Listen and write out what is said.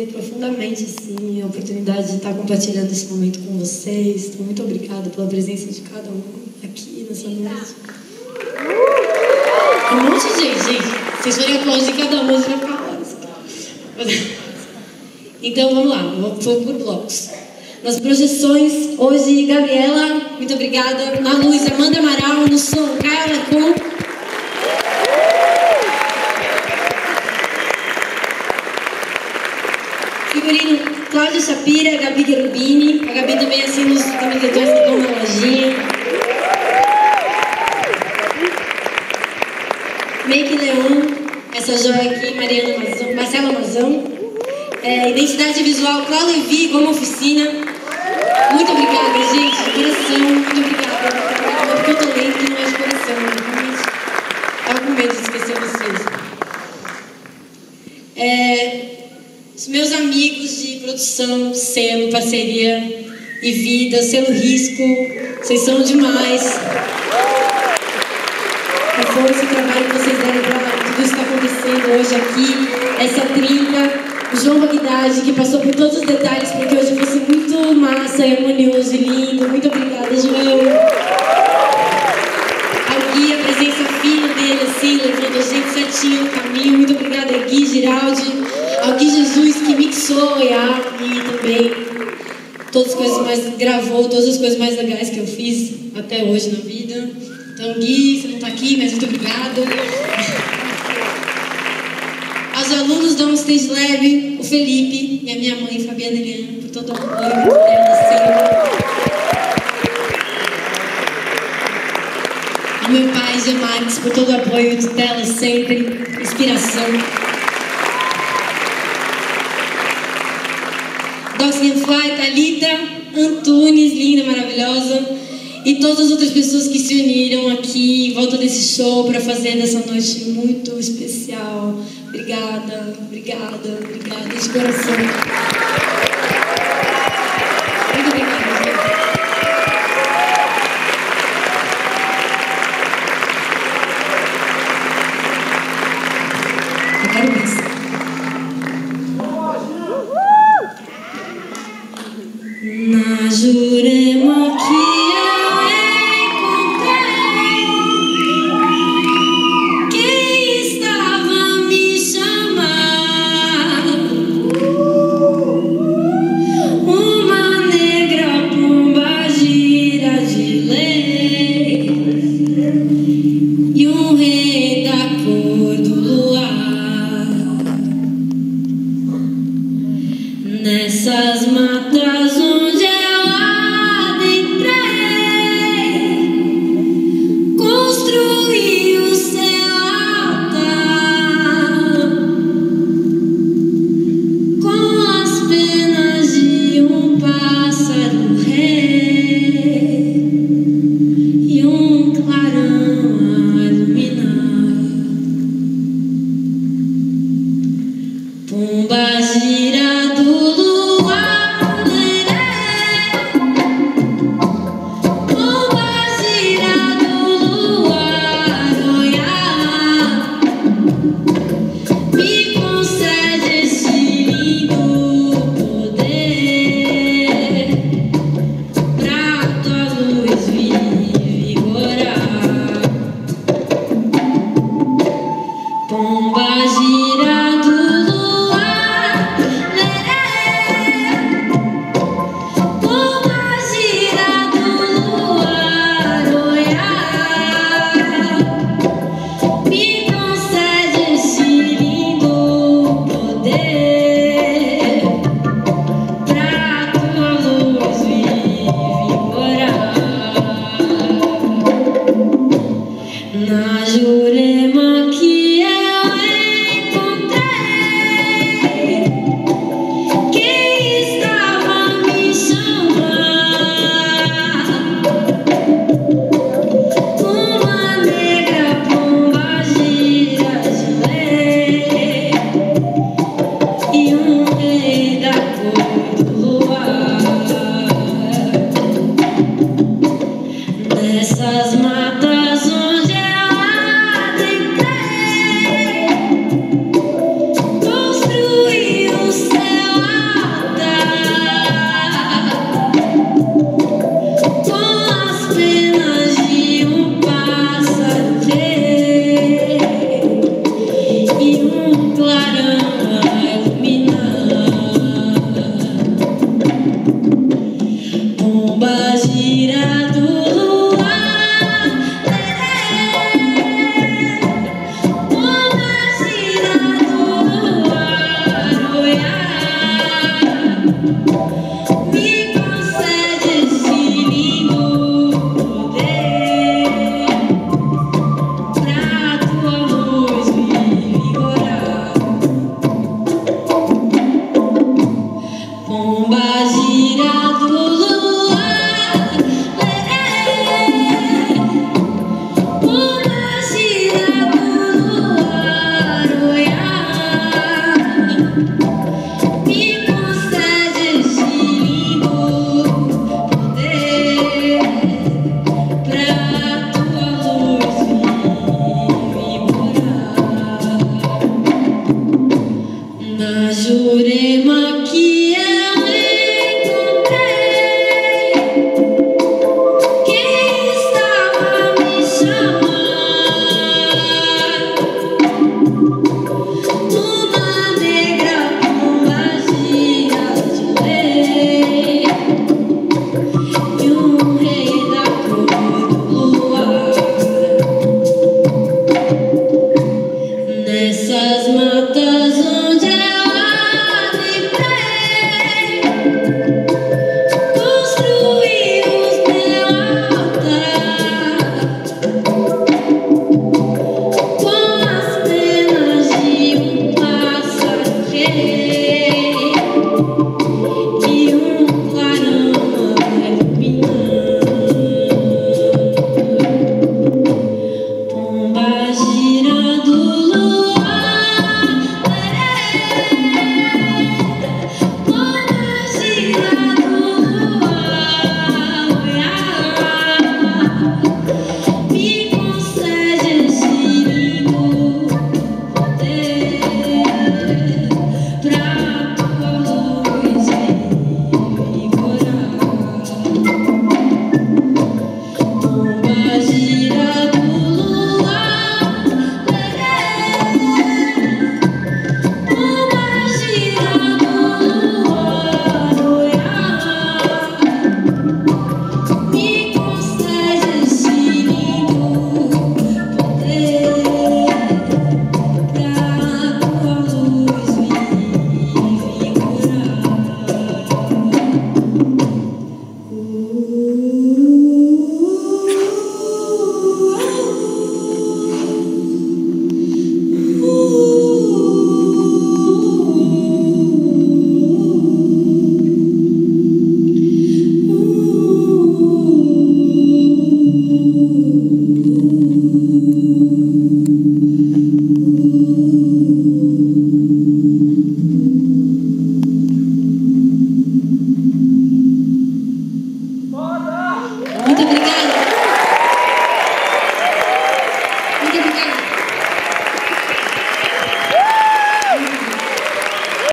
profundamente assim, a oportunidade de estar compartilhando esse momento com vocês. Então, muito obrigada pela presença de cada um aqui nessa noite. Um monte de gente. Vocês forem aplaudir cada música, vai ficar horas. Então, vamos lá, vamos por blocos. Nas projeções, hoje, Gabriela, muito obrigada. Na luz, Amanda Amaral. No som, Caio Alecon. Figurino, Cláudia Shapira, Gabi Cherubini. A Gabi também assina os camisetões que estão na lojinha. Make Leon, essa joia aqui, Mariana Mazão, Marcela Mazão. Identidade visual, Cláudia Levi, Goma Oficina. Muito obrigada, gente, de coração, muito obrigada. Não é porque eu tô lendo que não é de coração, realmente. Estava com medo de esquecer vocês. Os meus amigos de produção, selo, parceria e vida, selo Risco, vocês são demais. A força e o trabalho que vocês deram para tudo isso que está acontecendo hoje aqui, essa trinca. O João Bagdade, que passou por todos os detalhes para que hoje fosse muito massa, harmonioso e lindo. Muito obrigada, João. Ao Gui, a presença fina dele, assim, levando a gente certinho no caminho. Muito obrigada, Gui, Giraldi. Ao Gui Jesus, que mixou e também todas as coisas mais gravou, todas as coisas mais legais que eu fiz até hoje na vida. Então, Gui, você não está aqui, mas muito obrigada. Aos alunos da Stage Lab, o Felipe e a minha mãe, Fabiana Eliana, por todo o apoio dela sempre. Ao meu pai, G. Marques, por todo o apoio dela sempre, inspiração. Doxy Fly, Thalita, Antunes, linda, maravilhosa. E todas as outras pessoas que se uniram aqui em volta desse show para fazer dessa noite muito especial. Obrigada, obrigada, obrigada de coração. Muito obrigada, gente. Eu quero mais. Na Jurema que nessas matas onde eu adentrei, construí o seu altar com as penas de um pássaro rei e um clarão a iluminar. Pomba gira do luar.